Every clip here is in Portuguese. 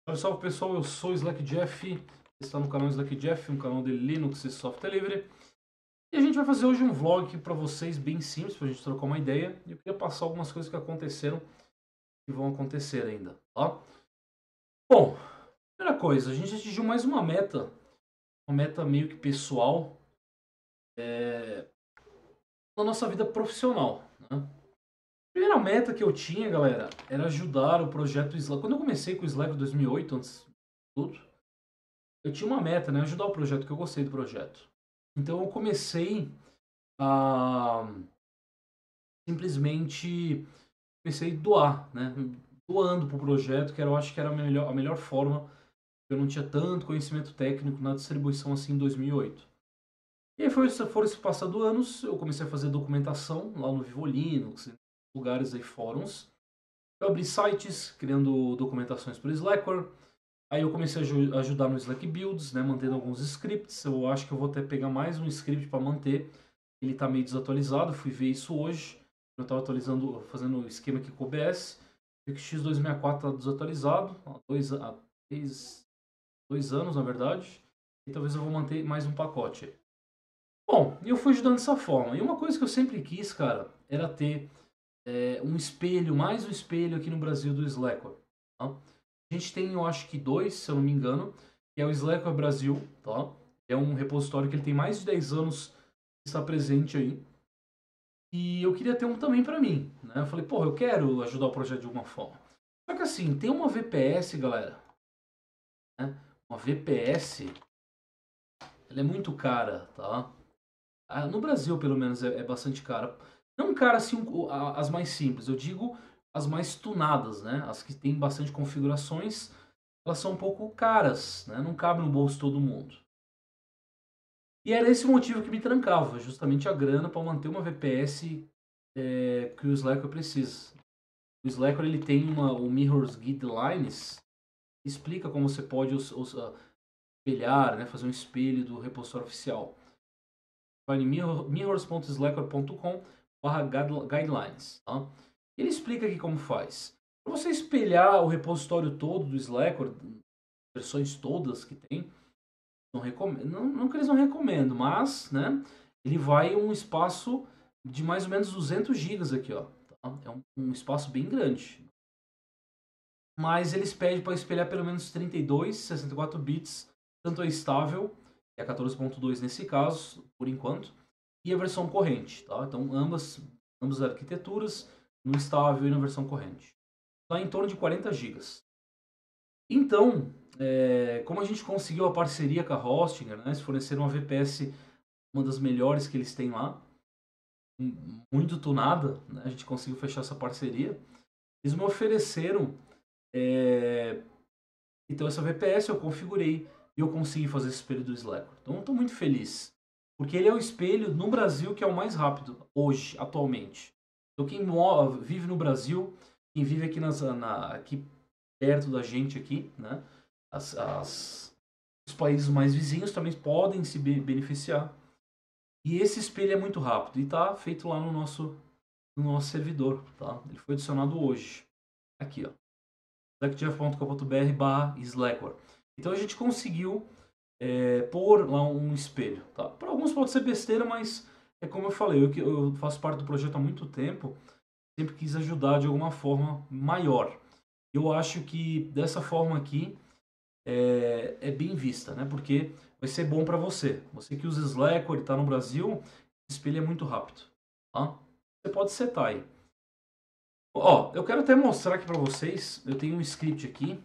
Salve, salve pessoal, eu sou o Slack Jeff, está no canal Slack Jeff, um canal de Linux e software livre. E a gente vai fazer hoje um vlog aqui para vocês, bem simples, para a gente trocar uma ideia. E eu queria passar algumas coisas que aconteceram e vão acontecer ainda, tá? Bom, primeira coisa, a gente atingiu mais uma meta meio que pessoal, na nossa vida profissional, né? A primeira meta que eu tinha, galera, era ajudar o projeto Slack. Quando eu comecei com o Slack em 2008, antes de tudo, eu tinha uma meta, né? Ajudar o projeto, que eu gostei do projeto. Então eu a simplesmente comecei a doar, né? Doando pro projeto, que eu acho que era a melhor forma. Eu não tinha tanto conhecimento técnico na distribuição assim em 2008. E aí foram se passando anos, eu comecei a fazer documentação lá no Vivo Linux, em lugares aí, fóruns. Eu abri sites, criando documentações para o Slackware. Aí eu comecei a ajudar no Slack Builds, né, mantendo alguns scripts. Eu acho que eu vou até pegar mais um script para manter. Ele está meio desatualizado, fui ver isso hoje. Eu estava atualizando, fazendo o esquema aqui com o OBS. Vi que o X264 está desatualizado há 2 anos, na verdade. E talvez eu vou manter mais um pacote aí. Bom, e eu fui ajudando dessa forma. E uma coisa que eu sempre quis, cara, era ter um espelho, mais um espelho aqui no Brasil do Slackware. Tá? A gente tem, eu acho que dois, se eu não me engano, que é o Slackware Brasil, tá? É um repositório que ele tem mais de 10 anos que está presente aí. E eu queria ter um também para mim, né? Eu falei, porra, eu quero ajudar o projeto de alguma forma. Só que assim, tem uma VPS, galera, né? Uma VPS, ela é muito cara, tá? No Brasil, pelo menos, é bastante cara. Não cara assim, as mais simples, eu digo as mais tunadas, né? As que têm bastante configurações, elas são um pouco caras, né? Não cabe no bolso de todo mundo. E era esse o motivo que me trancava, justamente a grana para manter uma VPS que o Slackware precisa. O Slackware ele tem o Mirrors Guidelines, que explica como você pode espelhar, né? Fazer um espelho do repositório oficial. Vai em mirrors.slackware.com/guidelines. Tá? Ele explica aqui como faz. Para você espelhar o repositório todo do Slackware, versões todas que tem, não recomendo, não que eles não recomendo, mas, né, ele vai um espaço de mais ou menos 200 gigas aqui, ó. Tá? É um espaço bem grande. Mas eles pedem para espelhar pelo menos 32, 64 bits, tanto é estável, que é 14.2 nesse caso, por enquanto, e a versão corrente, tá? Então ambas as arquiteturas, no estável e na versão corrente. Está em torno de 40 gigas. Então, como a gente conseguiu a parceria com a Hostinger, né? Eles forneceram uma VPS, uma das melhores que eles têm lá, muito tunada, né? A gente conseguiu fechar essa parceria. Eles me ofereceram, é, então essa VPS eu configurei e eu consegui fazer esse espelho do Slack. Então eu estou muito feliz, porque ele é o espelho no Brasil que é o mais rápido hoje, atualmente. Então quem vive no Brasil, quem vive aqui aqui perto da gente aqui, né? Os países mais vizinhos também podem se beneficiar. E esse espelho é muito rápido e está feito lá no nosso servidor, tá? Ele foi adicionado hoje. Aqui, ó. slackjeff.com.br/slackware. Então a gente conseguiu pôr lá um espelho. Tá? Para alguns pode ser besteira, mas é como eu falei, eu faço parte do projeto há muito tempo, sempre quis ajudar de alguma forma maior. Eu acho que dessa forma aqui é bem vista, né? Porque vai ser bom para você. Você que usa Slackware e está no Brasil, o espelho é muito rápido. Tá? Você pode setar aí. Ó, eu quero até mostrar aqui para vocês. Eu tenho um script aqui.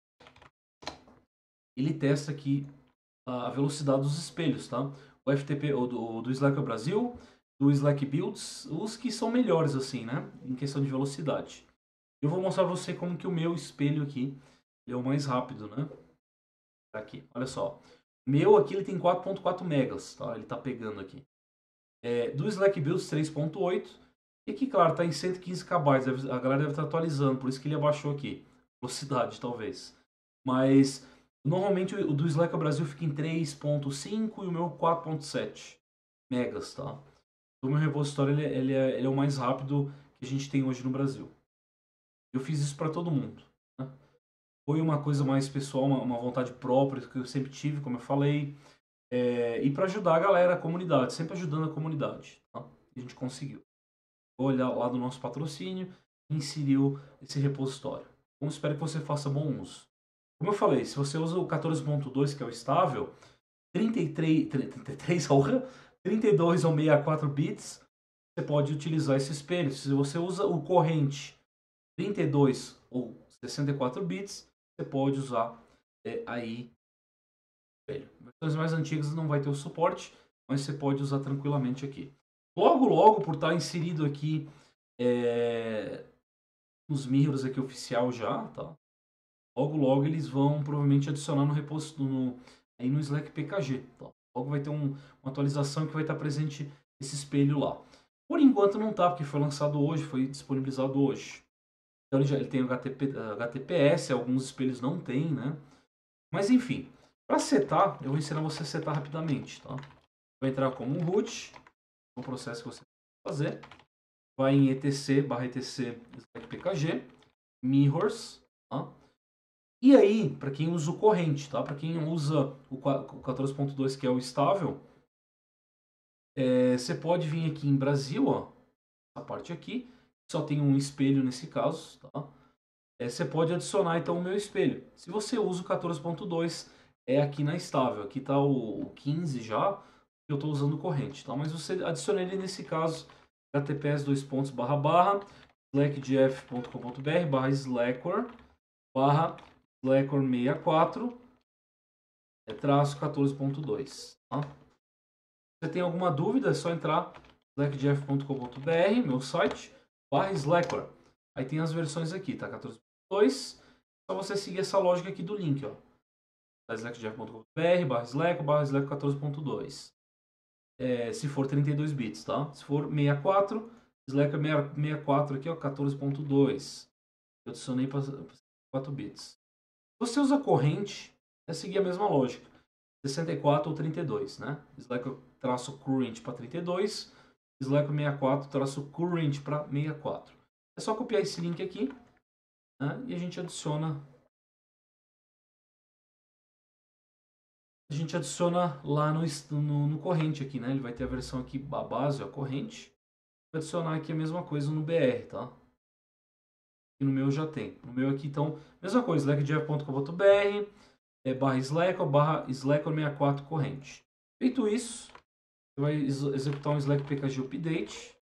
Ele testa aqui a velocidade dos espelhos, tá? O FTP do Slack Brasil, do Slack Builds, os que são melhores assim, né? Em questão de velocidade. Eu vou mostrar pra você como que o meu espelho aqui é o mais rápido, né? Aqui, olha só. O meu aqui ele tem 4.4 megas, tá? Ele tá pegando aqui. Do Slack Builds 3.8 e aqui, claro, tá em 115 KB. A galera deve estar atualizando, por isso que ele abaixou aqui. Velocidade, talvez. Mas normalmente o do Slack Brasil fica em 3.5 e o meu 4.7 megas, tá? O meu repositório ele é o mais rápido que a gente tem hoje no Brasil. Eu fiz isso para todo mundo, né? Foi uma coisa mais pessoal, uma vontade própria que eu sempre tive, como eu falei. E para ajudar a galera, a comunidade, sempre ajudando a comunidade. Tá? E a gente conseguiu. Vou olhar lá do nosso patrocínio e inseriu esse repositório. Então espero que você faça bom uso. Como eu falei, se você usa o 14.2, que é o estável, 33 honra, 32 ou 64 bits, você pode utilizar esse espelho. Se você usa o corrente 32 ou 64 bits, você pode usar aí espelho. Versões mais antigas não vai ter o suporte, mas você pode usar tranquilamente aqui. Logo, logo, por estar inserido aqui nos mirrors aqui oficial já, tá? Logo, logo eles vão provavelmente adicionar no repositório, aí no Slack PKG. Tá? Logo vai ter uma atualização que vai estar presente esse espelho lá. Por enquanto não tá, porque foi lançado hoje, foi disponibilizado hoje. Então ele tem o HTTPS, alguns espelhos não tem, né? Mas enfim, para setar, eu vou ensinar você a setar rapidamente, tá? Vai entrar como um root, um processo que você vai fazer. Vai em etc/etc Slack PKG, mirrors, tá? E aí, para quem usa o corrente, tá? Para quem usa o 14.2, que é o estável, você pode vir aqui em Brasil, ó, essa parte aqui, só tem um espelho nesse caso, tá? Você pode adicionar então o meu espelho. Se você usa o 14.2, é aqui na estável. Aqui está o 15 já, eu estou usando corrente, tá? Mas você adiciona ele nesse caso, https slackdf.com.br/slackware Slackware 64 traço 14.2. Tá? Se você tem alguma dúvida, é só entrar slackdf.com.br, meu site, /Slackware. Aí tem as versões aqui, tá? 14.2. Só você seguir essa lógica aqui do link, ó. slackdf.com.br/slack 14.2. Se for 32 bits, tá? Se for 64, Slack 64 aqui, ó, 14.2. Eu adicionei para 4 bits. Se você usa corrente, é seguir a mesma lógica. 64 ou 32, né? Slack-current para 32, Slack64-current para 64. É só copiar esse link aqui, né? E a gente adiciona lá no corrente aqui, né? Ele vai ter a versão aqui, a base, a corrente. Vou adicionar aqui a mesma coisa no BR, tá? E no meu já tem. No meu aqui, então, mesma coisa, slackdev.com.br, /slack ou /slack64 corrente. Feito isso, você vai executar um Slack PKG update.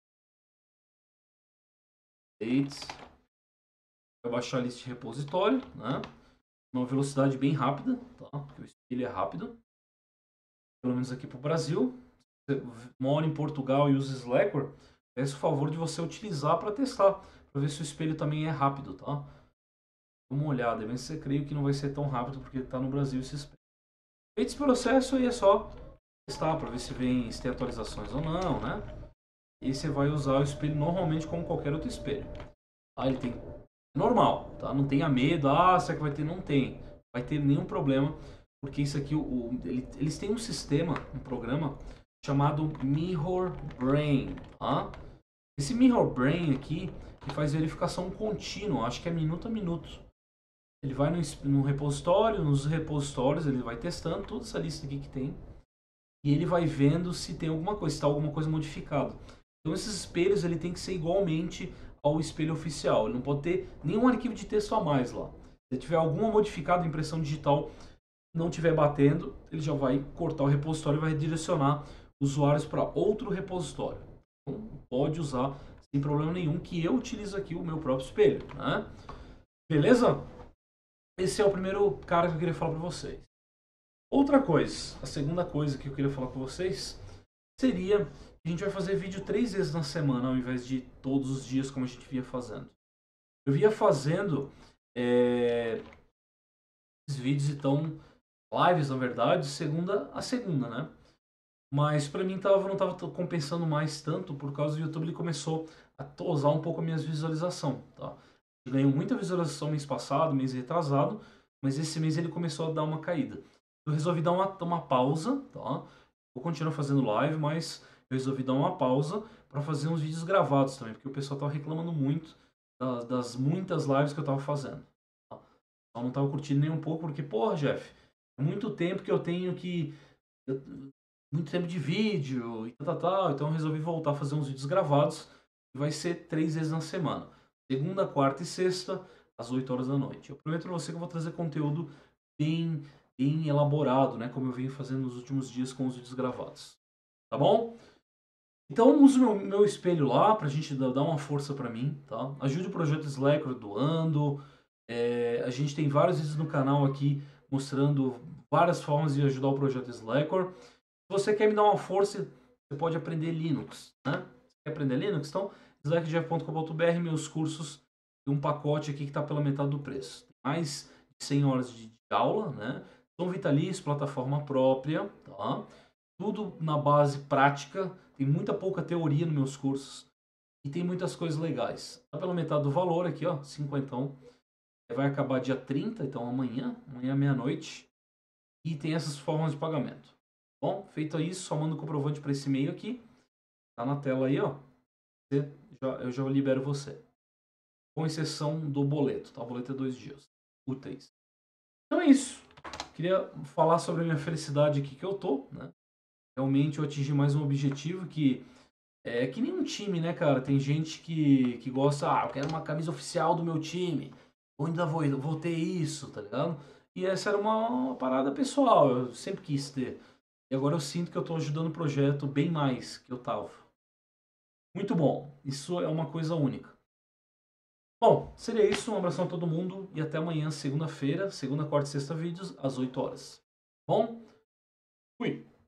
Vai baixar a lista de repositório, né? Uma velocidade bem rápida, tá? Porque o espelho é rápido. Pelo menos aqui para o Brasil. Você mora em Portugal e usa Slackware, peço o favor de você utilizar para testar, para ver se o espelho também é rápido, tá? Dá uma olhada, mas você creio que não vai ser tão rápido porque está no Brasil esse espelho. Feito esse processo, aí é só testar para ver se tem atualizações ou não, né? E você vai usar o espelho normalmente como qualquer outro espelho. Ele tem normal, tá? Não tenha medo, será que vai ter? Não tem. Vai ter nenhum problema, porque isso aqui, eles têm um sistema, um programa chamado Mirror Brain, tá? Esse Mirror Brain aqui, ele faz verificação contínua, acho que é minuto a minuto. Ele vai no repositório, nos repositórios, ele vai testando toda essa lista aqui que tem. E ele vai vendo se tem alguma coisa, se está alguma coisa modificada. Então esses espelhos ele tem que ser igualmente ao espelho oficial. Ele não pode ter nenhum arquivo de texto a mais lá. Se tiver alguma modificada impressão digital, não estiver batendo, ele já vai cortar o repositório e vai redirecionar usuários para outro repositório. Então pode usar sem problema nenhum, que eu utilizo aqui o meu próprio espelho. Né? Beleza? Esse é o primeiro cara que eu queria falar para vocês. Outra coisa, a segunda coisa que eu queria falar com vocês seria que a gente vai fazer vídeo 3 vezes na semana ao invés de todos os dias como a gente vinha fazendo. Eu vinha fazendo esses vídeos, então, lives na verdade, segunda a segunda, né? Mas pra mim não tava compensando mais tanto por causa do YouTube, ele começou a tosar um pouco a minha visualização, tá? Eu ganhei muita visualização mês passado, mês retrasado, mas esse mês ele começou a dar uma caída. Eu resolvi dar uma pausa, tá? Vou continuar fazendo live, mas eu resolvi dar uma pausa para fazer uns vídeos gravados também, porque o pessoal tava reclamando muito das muitas lives que eu tava fazendo. Tá? Eu não tava curtindo nem um pouco, porque, porra, Jeff, é muito tempo que eu tenho que. Muito tempo de vídeo e tal. Então eu resolvi voltar a fazer uns vídeos gravados. E vai ser 3 vezes na semana. Segunda, quarta e sexta, às 8 horas da noite. Eu prometo pra você que eu vou trazer conteúdo bem, bem elaborado, né? Como eu venho fazendo nos últimos dias com os vídeos gravados. Tá bom? Então use meu espelho lá pra gente dar uma força pra mim, tá? Ajude o Projeto Slacker doando. A gente tem vários vídeos no canal aqui mostrando várias formas de ajudar o Projeto Slacker. Se você quer me dar uma força, você pode aprender Linux, né? Você quer aprender Linux? Então, slackjeff.com.br, meus cursos e um pacote aqui que está pela metade do preço. Mais de 100 horas de aula, né? São vitalícios, plataforma própria, tá? Tudo na base prática, tem muita pouca teoria nos meus cursos e tem muitas coisas legais. Tá pela metade do valor aqui, ó, 50. Vai acabar dia 30, então amanhã meia-noite. E tem essas formas de pagamento. Bom, feito isso, só manda o comprovante para esse e-mail aqui. Tá na tela aí, ó. Eu já libero você. Com exceção do boleto, tá? O boleto é 2 dias úteis. Então é isso. Queria falar sobre a minha felicidade aqui que eu tô, né? Realmente eu atingi mais um objetivo que é que nem um time, né, cara? Tem gente que gosta, eu quero uma camisa oficial do meu time. Ou ainda vou ter isso, tá ligado? E essa era uma parada pessoal, eu sempre quis ter. E agora eu sinto que eu tô ajudando o projeto bem mais que eu tava. Muito bom. Isso é uma coisa única. Bom, seria isso. Um abração a todo mundo e até amanhã, segunda-feira, segunda, quarta e sexta vídeos, às 8 horas. Bom? Fui.